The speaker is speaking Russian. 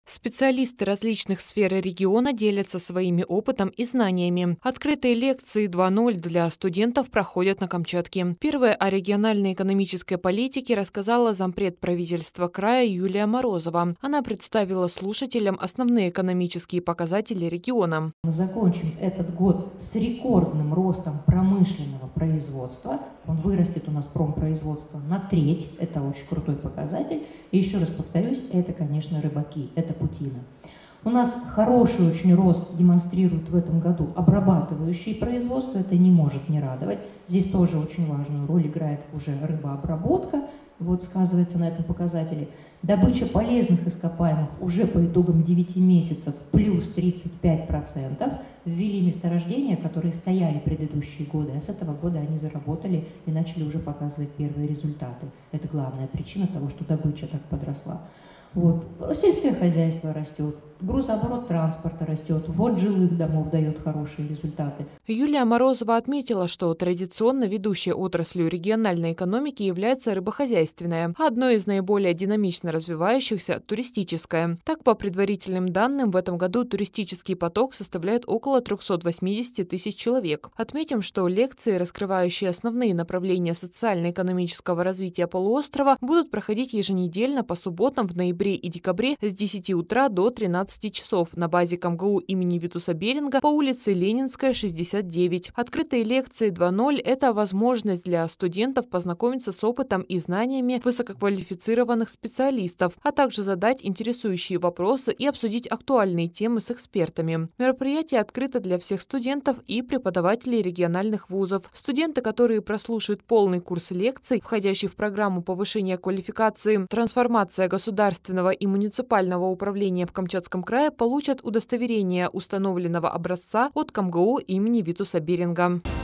Специалисты различных сфер региона делятся своими опытом и знаниями. Открытые лекции 2.0 для студентов проходят на Камчатке. Первая о региональной экономической политике рассказала зампред правительства края Юлия Морозова. Она представила слушателям основные экономические показатели региона. Мы закончим этот год с рекордным ростом промышленного производства. Он вырастет у нас промпроизводство на треть. Это очень крутой показатель. И еще раз повторюсь, это, конечно, рыбаки, это путина. У нас хороший очень рост демонстрирует в этом году обрабатывающее производство. Это не может не радовать. Здесь тоже очень важную роль играет уже рыбообработка. Вот сказывается на этом показателе. Добыча полезных ископаемых уже по итогам 9 месяцев плюс 35%. Ввели месторождения, которые стояли предыдущие годы, а с этого года они заработали и начали уже показывать первые результаты. Это главная причина того, что добыча так подросла. Вот. Сельское хозяйство растет, грузооборот транспорта растет, вот жилых домов дает хорошие результаты. Юлия Морозова отметила, что традиционно ведущей отраслью региональной экономики является рыбохозяйственная, а одной из наиболее динамично развивающихся – туристическая. Так, по предварительным данным, в этом году туристический поток составляет около 380 тысяч человек. Отметим, что лекции, раскрывающие основные направления социально-экономического развития полуострова, будут проходить еженедельно по субботам в ноябре и декабре с 10 утра до 13 часов на базе КамГУ имени Витуса Беринга по улице Ленинская, 69. Открытые лекции 2.0 – это возможность для студентов познакомиться с опытом и знаниями высококвалифицированных специалистов, а также задать интересующие вопросы и обсудить актуальные темы с экспертами. Мероприятие открыто для всех студентов и преподавателей региональных вузов. Студенты, которые прослушают полный курс лекций, входящий в программу повышения квалификации «Трансформация государственного и муниципального управления в Камчатском крае», получат удостоверение установленного образца от КамГУ имени Витуса Беринга.